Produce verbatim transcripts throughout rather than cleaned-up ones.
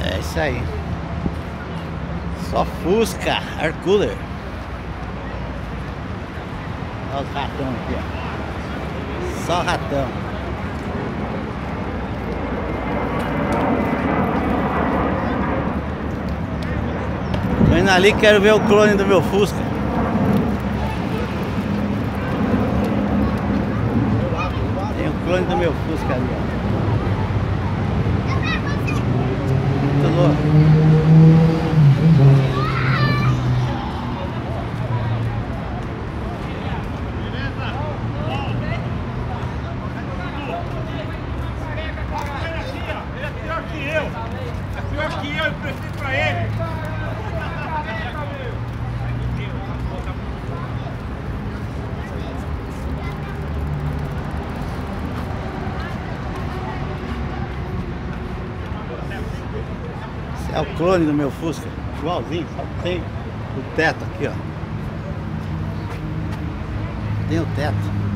É isso aí. Só Fusca, Air Cooler. Olha os ratão aqui, ó. Só ratão. Tô indo ali, quero ver o clone do meu Fusca. Tem o clone do meu Fusca ali, ó. Muito louco. É o clone do meu Fusca, igualzinho, só que tem o teto aqui, ó. Tem o teto.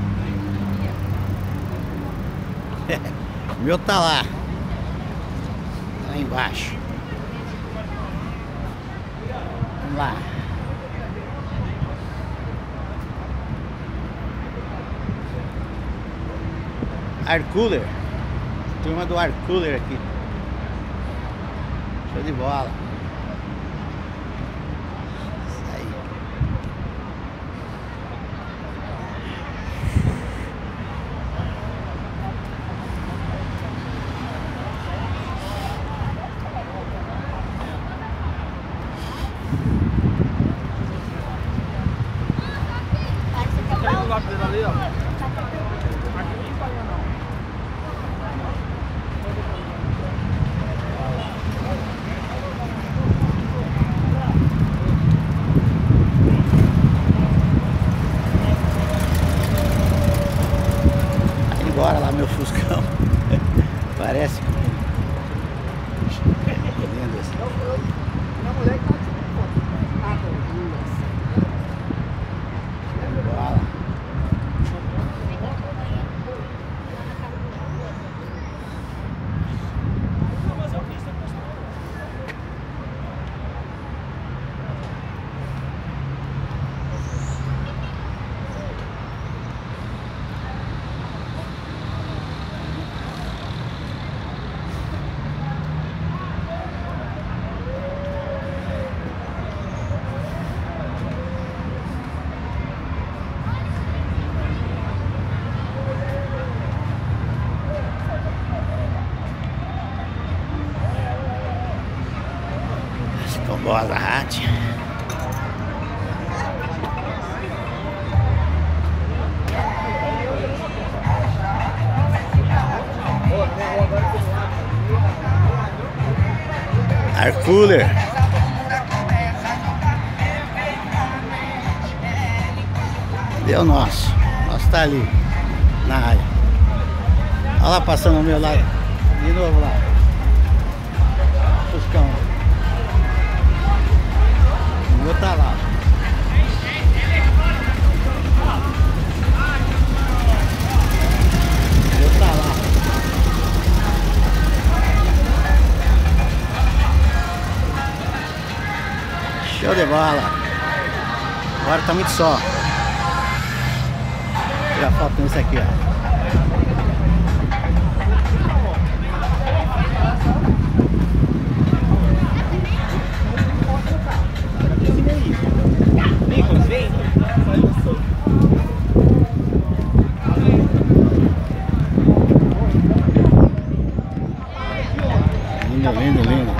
O meu tá lá. Lá embaixo. Vamos lá. Air Cooler. Turma do Air Cooler aqui. Show de bola. Isso aí. Tem um lápis ali, ó. Bora lá, meu Fuscão. Parece que lindo assim. Minha mulher tá tirando Bora. Boa da rádio. Air Cooler. Deu nosso. Nosso tá ali na área. Olha lá passando o meu lado. De novo lá. Fuscão. O meu tá lá. O meu tá lá. Show de bola. Agora tá muito sol. Tirar foto nesse aqui, ó. Lindo, lindo, lindo.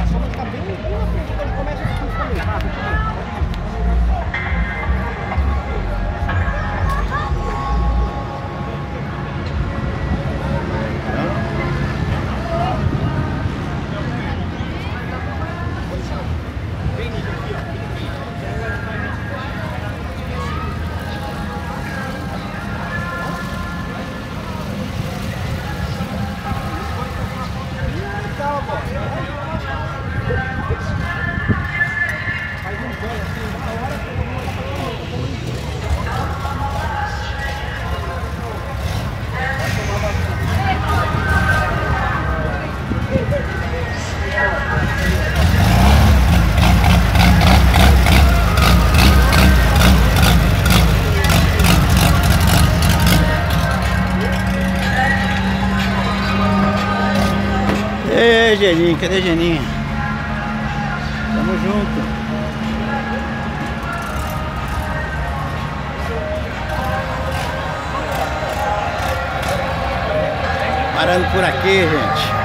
Cadê Geninho? Cadê Geninho? Tamo junto. Parando por aqui, gente.